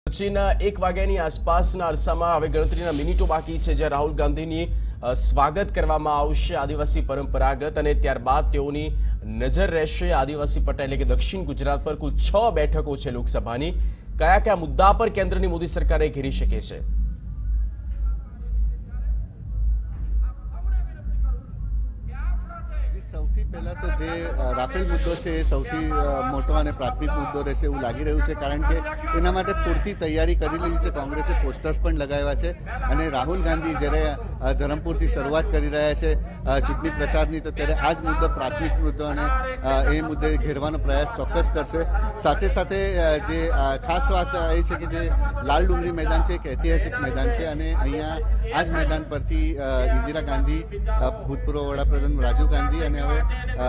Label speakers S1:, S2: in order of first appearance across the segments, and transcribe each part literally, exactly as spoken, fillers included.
S1: સચિન એક વાગ્યાની આસપાસના અરસામાં હવે ગણતરીના મિનિટો બાકી છે જ્યાં રાહુલ ગાંધીની સ્વાગત કરવામાં આવશે આદિવાસી પરંપરાગત અને ત્યારબાદ તેઓની નજર રહેશે આદિવાસી પટ્ટા એટલે કે દક્ષિણ ગુજરાત પર કુલ છ બેઠકો છે લોકસભાની કયા કયા મુદ્દા પર કેન્દ્રની મોદી સરકારે ઘેરી શકે છે।
S2: સૌથી પહેલા તો જે રાફેલ મુદ્દો છે એ સૌથી મોટો અને પ્રાથમિક મુદ્દો રહેશે એવું લાગી રહ્યું છે, કારણ કે એના માટે પૂરતી તૈયારી કરી લીધી છે। કોંગ્રેસે પોસ્ટર્સ પણ લગાવ્યા છે અને રાહુલ ગાંધી જ્યારે ધરમપુરથી શરૂઆત કરી રહ્યા છે ચૂંટણી પ્રચારની, તો ત્યારે આ જ મુદ્દો પ્રાથમિક મુદ્દો અને એ મુદ્દે ઘેરવાનો પ્રયાસ ચોક્કસ કરશે। સાથે સાથે જે ખાસ વાત એ છે કે જે લાલ ડુંગરી મેદાન છે એક ઐતિહાસિક મેદાન છે અને અહીંયા આ જ મેદાન પરથી ઇન્દિરા ગાંધી, ભૂતપૂર્વ વડાપ્રધાન રાજીવ ગાંધી અને હવે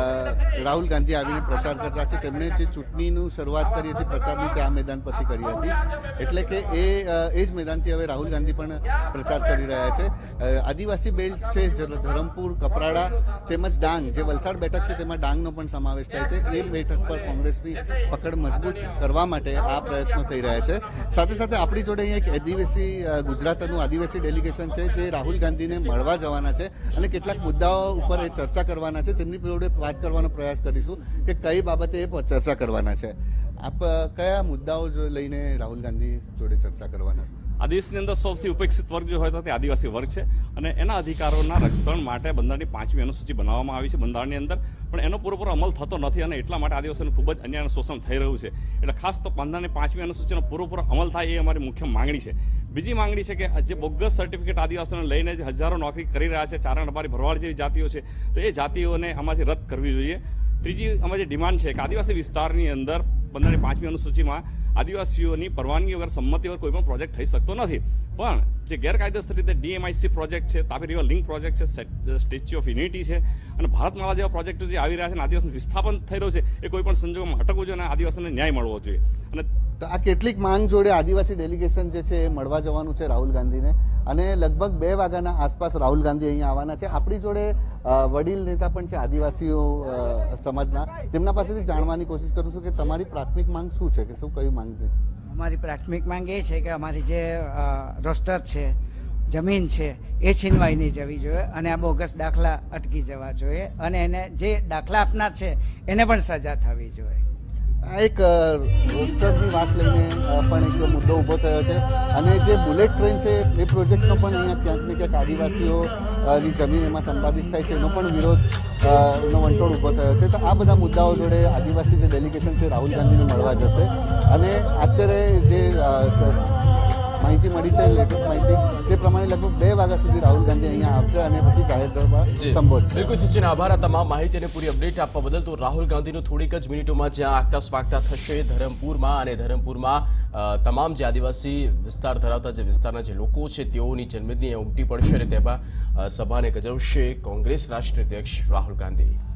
S2: રાહુલ ગાંધી આવીને પ્રચાર કરતા છે। તેમણે જે ચૂંટણીનું શરૂઆત કરી હતી પ્રચારની તે આ મેદાન પરથી કરી હતી, એટલે કે એ એ જ મેદાનથી હવે રાહુલ ગાંધી પણ પ્રચાર કરી રહ્યા છે। આદિવાસી બેલ્ટ છે ધરમપુર, કપરાડા તેમજ ડાંગ, જે વલસાડ બેઠક છે તેમાં ડાંગનો પણ સમાવેશ થાય છે। એ બેઠક પર કોંગ્રેસની પકડ મજબૂત કરવા માટે આ પ્રયત્નો થઈ રહ્યા છે। સાથે સાથે આપણી જોડે અહીંયા એક આદિવાસી ગુજરાતનું આદિવાસી ડેલિગેશન છે જે રાહુલ ગાંધીને મળવા જવાના છે અને કેટલાક મુદ્દાઓ ઉપર એ ચર્ચા કરવાના છે। તેમની જોડે વાત કરવાનો પ્રયાસ કરીશું કે કઈ બાબતે એ ચર્ચા કરવાના છે। આપ કયા મુદ્દાઓ લઈને રાહુલ ગાંધી જોડે ચર્ચા કરવાના છે?
S3: આ દેશની અંદર સૌથી ઉપેક્ષિત વર્ગ જે હોય તો તે આદિવાસી વર્ગ છે અને એના અધિકારોના રક્ષણ માટે બંધારણની પાંચમી અનુસૂચિ બનાવવામાં આવી છે બંધારણની અંદર, પણ એનો પૂરેપૂરો અમલ થતો નથી અને એટલા માટે આદિવાસીઓનું ખૂબ જ અન્યાય અને શોષણ થઈ રહ્યું છે। એટલે ખાસ તો બંધારણની પાંચમી અનુસૂચિનો પૂરેપૂરો અમલ થાય એ અમારી મુખ્ય માંગણી છે। બીજી માંગણી છે કે જે બોગસ સર્ટિફિકેટ આદિવાસીઓને લઈને જે હજારો નોકરી કરી રહ્યા છે, ચારણ, રબારી, ભરવાડ જેવી જાતિઓ છે, તો એ જાતિઓને આમાંથી રદ કરવી જોઈએ। ત્રીજી અમારી ડિમાન્ડ છે કે આદિવાસી વિસ્તારની અંદર બંધારણની પાંચમી અનુસૂચિમાં આદિવાસીઓની પરવાનગી વગર, સંમતિ વગર કોઈ પણ પ્રોજેક્ટ થઈ શકતો નથી, પણ જે ગેરકાયદેસર રીતે ડીએમઆઈસી પ્રોજેક્ટ છે, તાપી રિવર લિંક પ્રોજેક્ટ છે, સ્ટેચ્યુ ઓફ યુનિટી છે અને ભારતમાલા જેવા પ્રોજેક્ટો જે આવી રહ્યા છે અને આદિવાસીનું વિસ્થાપન થઈ રહ્યું છે, એ કોઈ પણ સંજોગોમાં અટકવું જોઈએ અને આદિવાસીઓને ન્યાય મળવો જોઈએ। અને
S2: આ કેટલીક માંગ જોડે આદિવાસી ડેલિગેશન જે છે એ મળવા જવાનું છે રાહુલ ગાંધીને અને લગભગ બે વાગ્યાના આસપાસ રાહુલ ગાંધી અહીંયા આવવાના છે। આપણી જોડે વડીલ નેતા પણ છે આદિવાસીઓ સમાજના, તેમના પાસેથી જાણવાની કોશિશ કરું છું કે તમારી પ્રાથમિક માંગ શું છે, કે શું કઈ માંગ છે?
S4: અમારી પ્રાથમિક માંગ એ છે કે અમારી જે રોસ્ટર છે, જમીન છે, એ છીનવાઈ નહીં જવી જોઈએ અને આ બોગસ દાખલા અટકી જવા જોઈએ અને એને જે દાખલા આપનાર છે એને પણ સજા થવી જોઈએ।
S2: આ એક રોસ્ટરની વાત લઈને પણ એક મુદ્દો ઊભો થયો છે અને જે બુલેટ ટ્રેન છે એ પ્રોજેક્ટનો પણ અહીંયા ક્યાંક ને ક્યાંક આદિવાસીઓની જમીન એમાં સંપાદિત થાય છે એનો પણ વિરોધ નો વંટોળ ઊભો થયો છે। તો આ બધા મુદ્દાઓ જોડે આદિવાસી જે ડેલિગેશન છે રાહુલ ગાંધીને મળવા જશે અને અત્યારે જે માહિતી મળી છે, લેટેસ્ટ માહિતી તે પ્રમાણે લગભગ બે વાગ્યા સુધી રાહુલ ગાંધી અહીંયા આવશે અને પછી જાહેર સભા સંબોધશે।
S1: બિલકુલ સચિન, આભાર આ તમામ માહિતી અને પૂરી અપડેટ આપવા બદલ। તો રાહુલ ગાંધીનું થોડીક જ મિનિટોમાં જ્યાં આગતા સ્વાગતા થશે ધરમપુરમાં અને ધરમપુરમાં તમામ જે આદિવાસી વિસ્તાર ધરાવતા જે વિસ્તારના જે લોકો છે તેઓની જન્મદિન ઉમટી પડશે અને તેમાં સભાને ગજવશે કોંગ્રેસ રાષ્ટ્રીય અધ્યક્ષ રાહુલ ગાંધી।